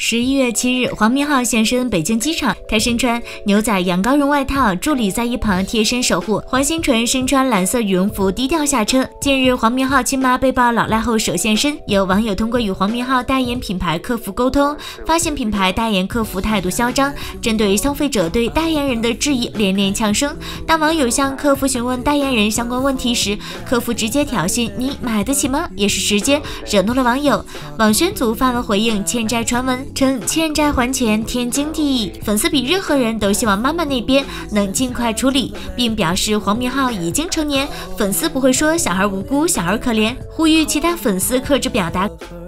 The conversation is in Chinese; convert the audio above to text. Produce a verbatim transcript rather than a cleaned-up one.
十一月七日，黄明昊现身北京机场，他身穿牛仔羊羔绒外套，助理在一旁贴身守护。黄欣纯身穿蓝色羽绒服低调下车。近日，黄明昊亲妈被曝老赖后首现身，有网友通过与黄明昊代言品牌客服沟通，发现品牌代言客服态度嚣张，针对消费者对代言人的质疑连连呛声。当网友向客服询问代言人相关问题时，客服直接挑衅：“你买得起吗？”也是直接惹怒了网友。网宣组发文回应欠债传闻，称欠债还钱天经地义，粉丝比任何人都希望妈妈那边能尽快处理，并表示黄明昊已经成年，粉丝不会说小孩无辜、小孩可怜，呼吁其他粉丝克制表达。